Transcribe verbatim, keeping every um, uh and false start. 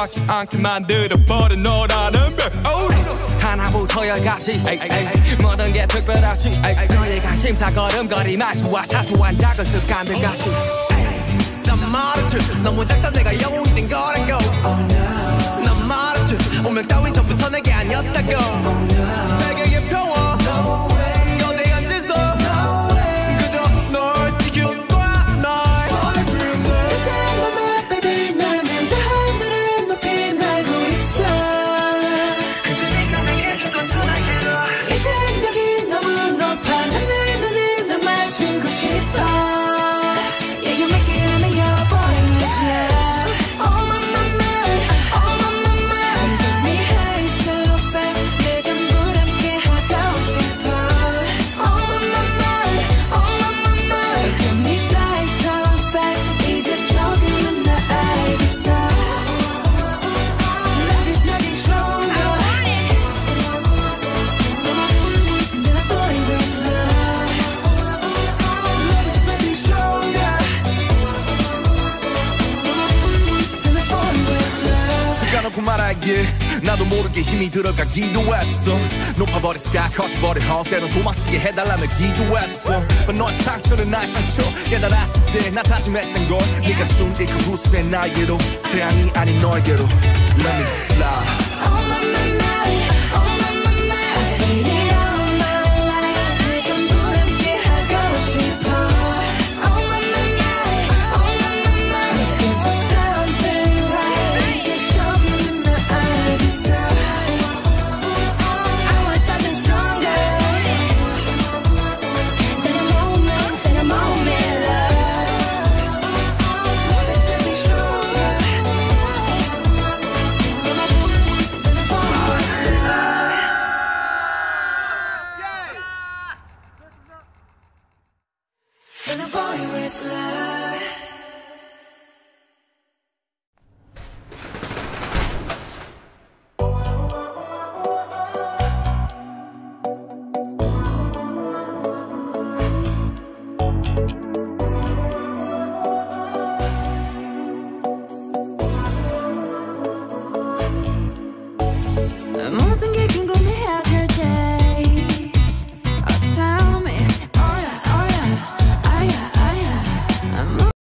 생각지 않게 만들어버린 너라는 백 하나부터 열까지 모든 게 특별하지 너의 관심사 걸음걸이 말투와 사소한 작은 습관들 같이 난 말했지 너무 작다 내가 영웅이 된 거라고 oh, no. 난 말했지 운명 따윈 전부터 내게 아니었다고 oh, no. 세계의 평화 no way. 거대한 질서 no way. 그저 널 지켜봐 날 내 맘에 baby 나는 저 하늘을 높이 날고 있어 그저 네가 내게 조금 더 날개로 이제 여기 너무 높아 하늘 눈을 널 마주고 싶어 말하길 나도 모르게 힘이 들어가기도 했어 높아버린 스카 커져버린 헛 때론 도망치게 해달라며 기도했어 But 너의 상처는 나의 상처 깨달았을 때 나 다짐했던 걸 네가 준 이 그 후세 나에게로 태양이 아닌 너에게로 Let me